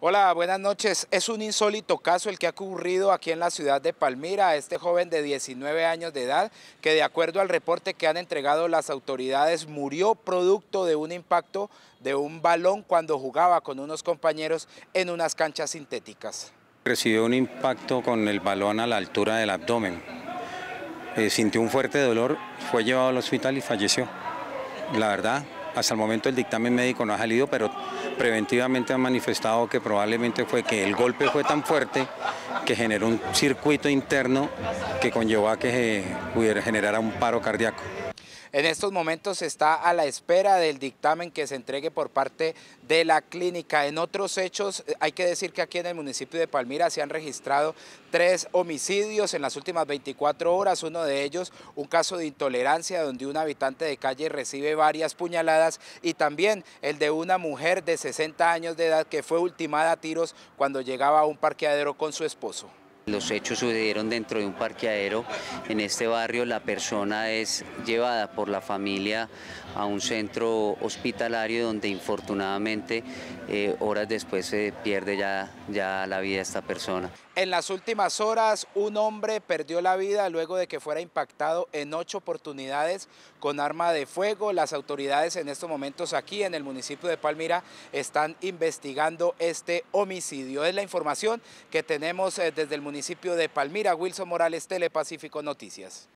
Hola, buenas noches. Es un insólito caso el que ha ocurrido aquí en la ciudad de Palmira. Este joven de 19 años de edad, que de acuerdo al reporte que han entregado las autoridades, murió producto de un impacto de un balón cuando jugaba con unos compañeros en unas canchas sintéticas. Recibió un impacto con el balón a la altura del abdomen. Sintió un fuerte dolor, fue llevado al hospital y falleció. La verdad, hasta el momento el dictamen médico no ha salido, pero preventivamente han manifestado que probablemente fue que el golpe fue tan fuerte que generó un circuito interno que conllevó a que se pudiera generar un paro cardíaco. En estos momentos está a la espera del dictamen que se entregue por parte de la clínica. En otros hechos, hay que decir que aquí en el municipio de Palmira se han registrado 3 homicidios en las últimas 24 horas. Uno de ellos, un caso de intolerancia donde un habitante de calle recibe varias puñaladas, y también el de una mujer de 60 años de edad que fue ultimada a tiros cuando llegaba a un parqueadero con su esposo. Los hechos sucedieron dentro de un parqueadero en este barrio. La persona es llevada por la familia a un centro hospitalario donde infortunadamente horas después se pierde ya la vida de esta persona. En las últimas horas, un hombre perdió la vida luego de que fuera impactado en 8 oportunidades con arma de fuego. Las autoridades en estos momentos aquí en el municipio de Palmira están investigando este homicidio. Es la información que tenemos desde el municipio de Palmira. Wilson Morales, Telepacífico Noticias.